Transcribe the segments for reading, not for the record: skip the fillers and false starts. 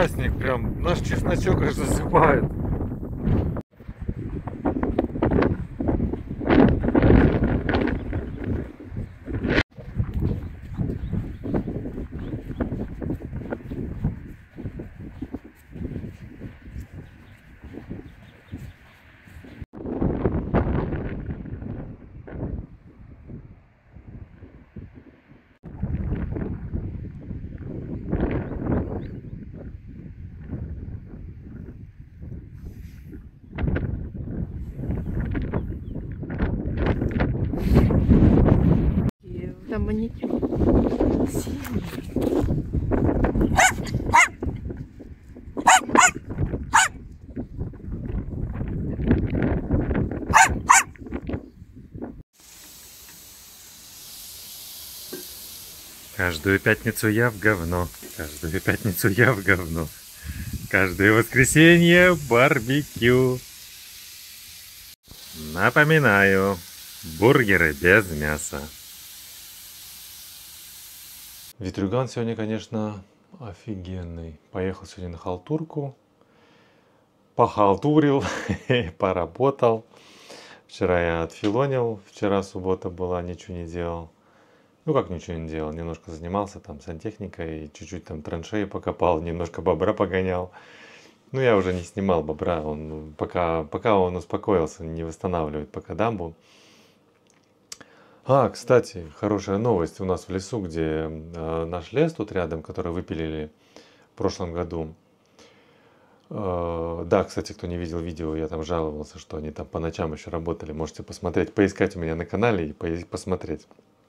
праздник, прям наш чесночок аж засыпает. Там маникюр. Каждую пятницу я в говно. Каждую пятницу я в говно. Каждое воскресенье барбекю. Напоминаю, бургеры без мяса. Ветрюган сегодня, конечно, офигенный. Поехал сегодня на халтурку. Похалтурил, поработал. Вчера я отфилонил. Вчера суббота была, ничего не делал. Ну как ничего не делал, немножко занимался там сантехникой, чуть-чуть там траншеи покопал, немножко бобра погонял. Ну я уже не снимал бобра, он пока он успокоился, не восстанавливает пока дамбу. Кстати, хорошая новость у нас в лесу, где наш лес тут рядом, который выпилили в прошлом году. Да, кстати, кто не видел видео, я там жаловался, что они там по ночам еще работали. Можете посмотреть, поискать у меня на канале и посмотреть.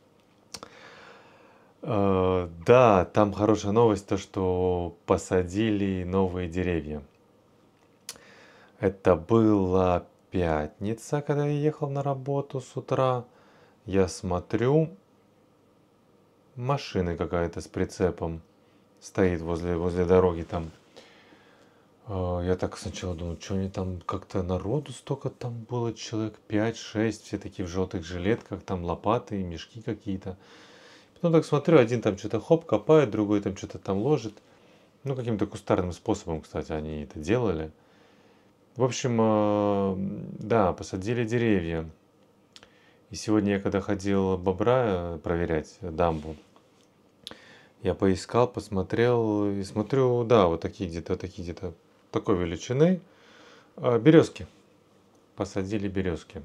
Да, там хорошая новость, то что посадили новые деревья. Это была пятница, когда я ехал на работу с утра. Я смотрю, машина какая-то с прицепом стоит возле дороги там. Я так сначала думал, что они там, как-то народу столько там было, человек 5-6, все такие в желтых жилетках, там лопаты, мешки какие-то. Потом так смотрю, один там что-то хоп копает, другой там что-то там ложит. Ну, каким-то кустарным способом, кстати, они это делали. В общем, да, посадили деревья. И сегодня я когда ходил бобра проверять дамбу, я поискал, посмотрел и смотрю, да, вот такие где-то такой величины березки. Посадили березки.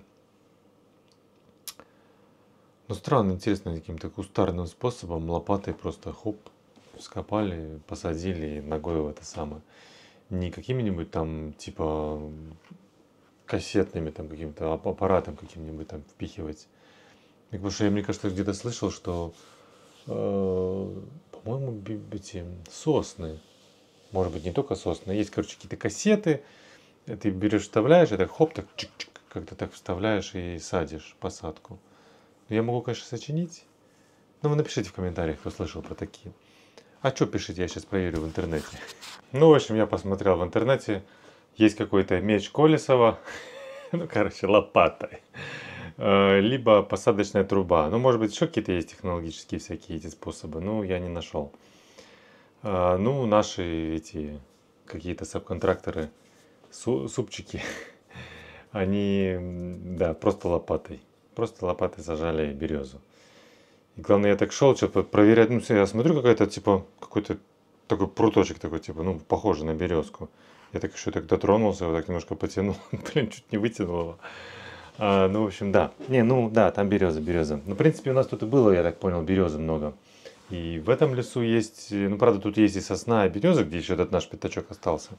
Ну, странно, интересно, каким-то кустарным способом, лопатой просто хоп, скопали, посадили и ногой в это самое. Не какими-нибудь там, типа, кассетными там каким-то аппаратом каким-нибудь там впихивать. Потому что я, мне кажется, где-то слышал, что, по-моему, эти сосны, может быть, не только сосны, есть, короче, какие-то кассеты, ты берешь, вставляешь, и так хоп, так чик-чик, как-то так вставляешь и садишь посадку. Я могу, конечно, сочинить, но вы напишите в комментариях, кто слышал про такие. А что пишите, я сейчас проверю в интернете. Ну, в общем, я посмотрел в интернете, есть какой-то меч Колесова, ну, короче, лопатой, либо посадочная труба. Ну, может быть, еще какие-то есть технологические всякие эти способы, но я не нашел. Ну, наши эти какие-то субконтракторы, супчики, они, да, просто лопатой зажали березу. И главное, я так шел, что-то проверять, ну, я смотрю, какая-то, типа, какой-то такой пруточек такой, типа, ну, похожий на березку. Я так еще так дотронулся, вот так немножко потянул, блин, чуть не вытянул его. Ну, в общем, да. Не, ну, да, там береза. Ну, в принципе, у нас тут и было, я так понял, березы много. И в этом лесу есть, ну, правда, тут есть и сосна, и береза, где еще этот наш пятачок остался.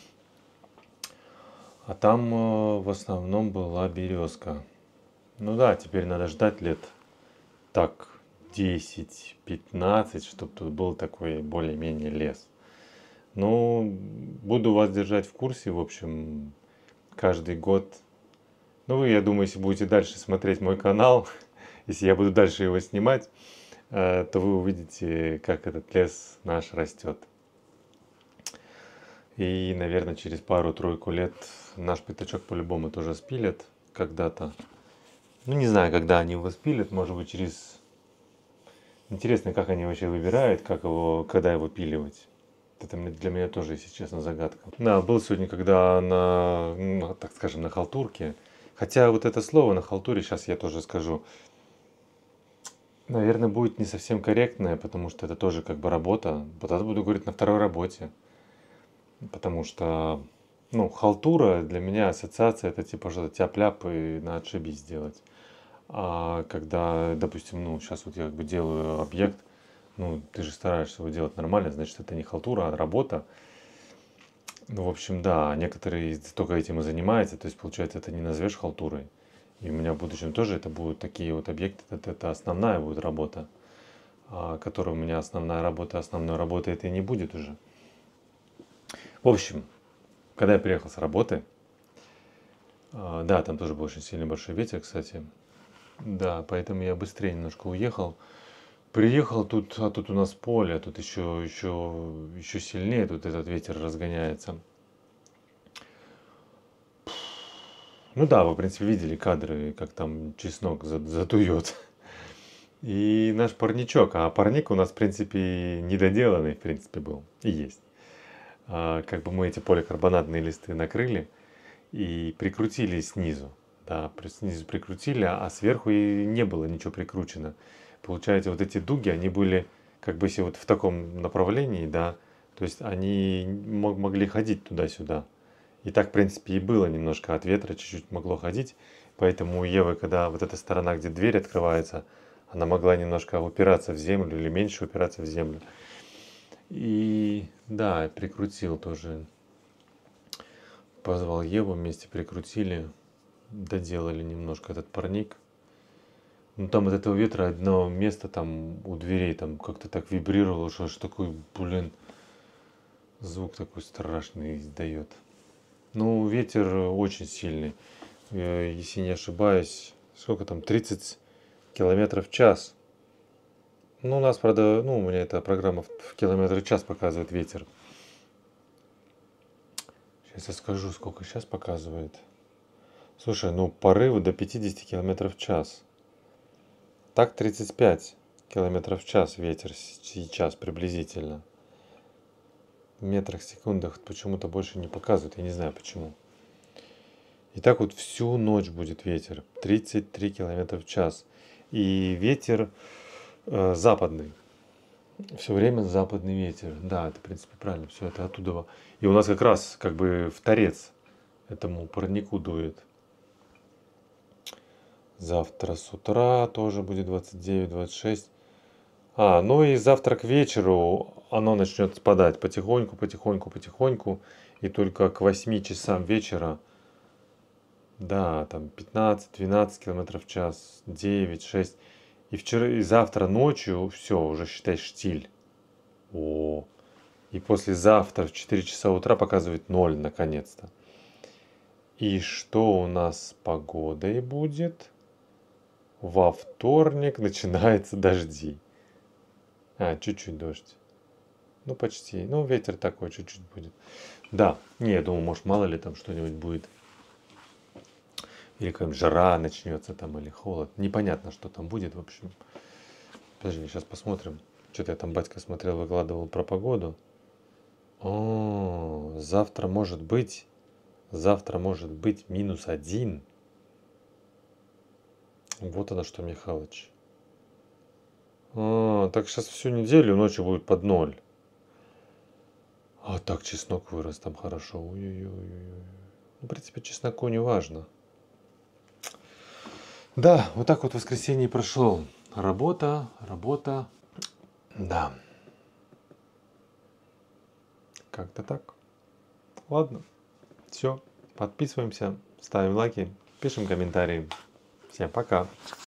А там в основном была березка. Ну да, теперь надо ждать лет так 10-15, чтобы тут был такой более-менее лес. Ну, буду вас держать в курсе, в общем, каждый год. Ну, вы, я думаю, если будете дальше смотреть мой канал, если я буду дальше его снимать, то вы увидите, как этот лес наш растет. И, наверное, через пару-тройку лет наш пятачок по-любому тоже спилят когда-то. Ну, не знаю, когда они его спилят, может быть, через... Интересно, как они вообще выбирают, как его, когда его пиливать. Это для меня тоже, если честно, загадка. Да, был сегодня, когда так скажем, на халтурке. Хотя вот это слово на халтуре, сейчас я тоже скажу, наверное, будет не совсем корректное, потому что это тоже как бы работа. Вот это буду говорить на второй работе. Потому что, ну, халтура для меня ассоциация это типа что-то тяп-ляп и на отшибись сделать. А когда, допустим, ну, сейчас вот я как бы делаю объект, ну, ты же стараешься его делать нормально, значит, это не халтура, а работа. Ну, в общем, да, некоторые только этим и занимаются, то есть, получается, это не назовешь халтурой. И у меня в будущем тоже это будут такие вот объекты, это основная будет работа, которая у меня основная работа, основной работы это и не будет уже. В общем, когда я приехал с работы, да, там тоже был очень сильный большой ветер, кстати, да, поэтому я быстрее немножко уехал. Приехал тут, а тут у нас поле, а тут еще сильнее тут этот ветер разгоняется. Ну да, вы, в принципе, видели кадры, как там чеснок задует. И наш парничок, а парник у нас, в принципе, недоделанный, в принципе, был и есть. Как бы мы эти поликарбонатные листы накрыли и прикрутили снизу. Да, снизу прикрутили, а сверху и не было ничего прикручено. Получается, вот эти дуги, они были как бы если вот в таком направлении, да, то есть они могли ходить туда-сюда. И так, в принципе, и было немножко от ветра, чуть-чуть могло ходить. Поэтому у Евы, когда вот эта сторона, где дверь открывается, она могла немножко упираться в землю или меньше упираться в землю. И да, прикрутил тоже. Позвал Еву, вместе прикрутили, доделали немножко этот парник. Ну там от этого ветра одно место там у дверей там как-то так вибрировало, что аж такой, блин, звук такой страшный издает. Ну, ветер очень сильный. Если не ошибаюсь, сколько там, 30 километров в час. Ну, у нас, правда, ну, у меня эта программа в километр в час показывает ветер. Сейчас я скажу, сколько сейчас показывает. Слушай, ну, порывы до 50 километров в час. Так 35 километров в час ветер сейчас приблизительно. В метрах, секундах почему-то больше не показывает, я не знаю почему. И так вот всю ночь будет ветер, 33 километра в час. И ветер западный, все время западный ветер. Да, это в принципе правильно, все это оттуда. И у нас как раз как бы в торец этому парнику дует. Завтра с утра тоже будет 29-26. Ну и завтра к вечеру оно начнет спадать потихоньку, потихоньку, потихоньку. И только к 8 часам вечера, да, там 15-12 километров в час, 9-6. И завтра ночью все, уже считай штиль. И послезавтра в 4 часа утра показывает 0 наконец-то. И что у нас с погодой будет? Во вторник начинаются дожди. Чуть-чуть дождь. Ну, почти. Ну, ветер такой чуть-чуть будет. Да, не, я думаю, может, мало ли там что-нибудь будет. Или какая-нибудь жара начнется там, или холод. Непонятно, что там будет, в общем. Подожди, сейчас посмотрим. Что-то я там, батька смотрел, выкладывал про погоду. Завтра может быть -1. Вот оно что, Михалыч. Так сейчас всю неделю ночью будет под 0. Так чеснок вырос там хорошо. Ой-ой-ой. Ну, в принципе, чесноку не важно. Да, вот так вот воскресенье прошло. Работа. Да. Как-то так. Ладно. Все. Подписываемся, ставим лайки, пишем комментарии. Всем пока.